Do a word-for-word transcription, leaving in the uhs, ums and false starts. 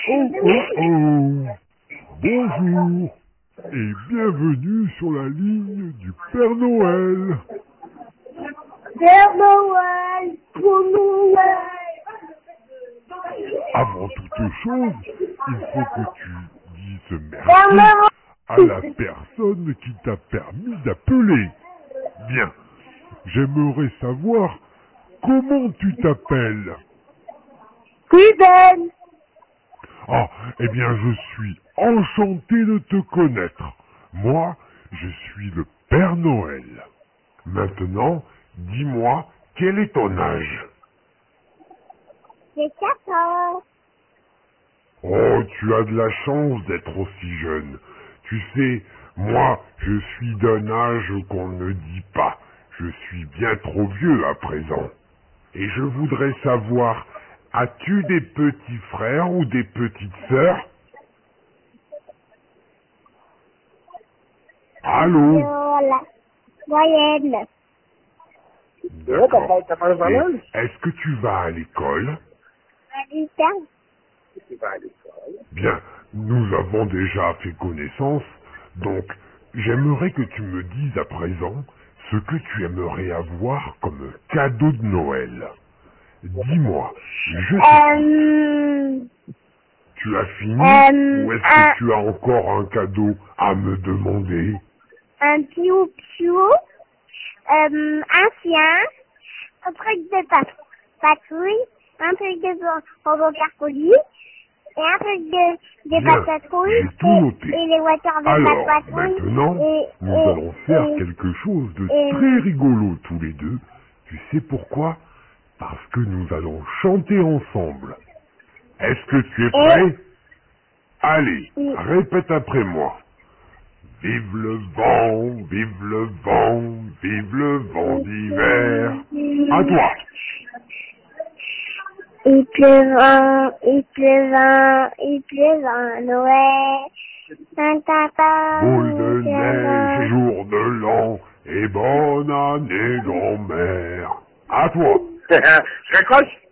Oh oh oh! Bonjour et bienvenue sur la ligne du Père Noël. Père Noël, pour Noël. Avant toute chose, il faut que tu dises Père merci Noël. à la personne qui t'a permis d'appeler. Bien, j'aimerais savoir comment tu t'appelles. Ruben. Ah, eh bien, je suis enchanté de te connaître. Moi, je suis le Père Noël. Maintenant, dis-moi, quel est ton âge? J'ai quatre ans. Oh, tu as de la chance d'être aussi jeune. Tu sais, moi, je suis d'un âge qu'on ne dit pas. Je suis bien trop vieux à présent. Et je voudrais savoir, as-tu des petits frères ou des petites sœurs? Allô? Voilà. Moyenne. D'accord. Et est-ce que tu vas à l'école? Habitant. Bien, nous avons déjà fait connaissance, donc j'aimerais que tu me dises à présent ce que tu aimerais avoir comme cadeau de Noël. Dis-moi, je t'écoute. Euh, Tu as fini euh, ou est-ce un, que tu as encore un cadeau à me demander? un piou-piou, euh, un chien, un truc de pat- patrouille, un truc de robot carpoli, et un truc de, de Bien, patrouille, j'ai tout noté. et, et les voitures de Alors, patrouille, maintenant, et, nous et, allons faire et, quelque chose de et- très rigolo tous les deux. Tu sais pourquoi? Parce que nous allons chanter ensemble. Est-ce que tu es prêt? Allez, Oui. répète après moi. Vive le vent, vive le vent, vive le vent d'hiver. À toi. Il pleuvra, il pleuvra, il pleuvra Noël. Un tata, Boule de neige, jour de l'an, et bonne année grand-mère. À toi. Je raccroche.